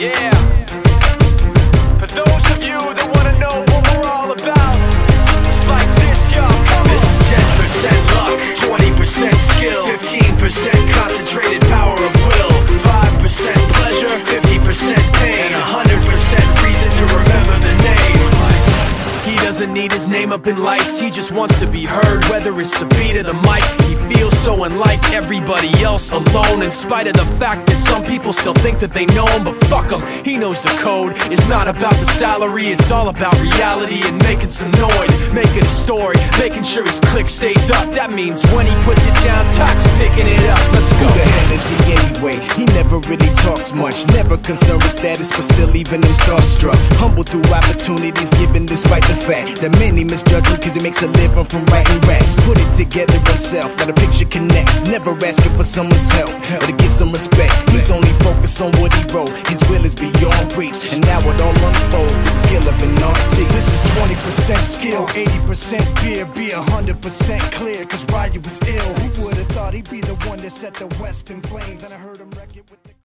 Yeah. For those of you that wanna know what we're all about, it's like this, y'all. This is 10% luck, 20% skill, 15% concentrated power of will, 5% pleasure, 50% pain, and 100% reason to remember the name. He doesn't need his name up in lights, he just wants to be heard, whether it's the beat of the mic. He feels so unlike everybody else, alone, in spite of the fact that some people still think that they know him. But fuck him, he knows the code. It's not about the salary, it's all about reality and making some noise, making a story, making sure his click stays up. That means when he puts it down, Tox picking it up. Let's go. Who the hell is he anyway? He never really talks much, never concerned with status, but still even him starstruck. Humble through opportunities given despite the fact that many misjudge him cause he makes a living from writing raps. Put it together himself, now the picture connects, never asking for someone's help or to get some respect. He's only focused on what he wrote, his will is beyond reach, and now it all unfolds, the skill of an artist. This is 20% skill, 80% fear, be 100% clear, cause Ryu was ill. Who would've thought he'd be the one that set the West in flames? And I heard him wreck it with the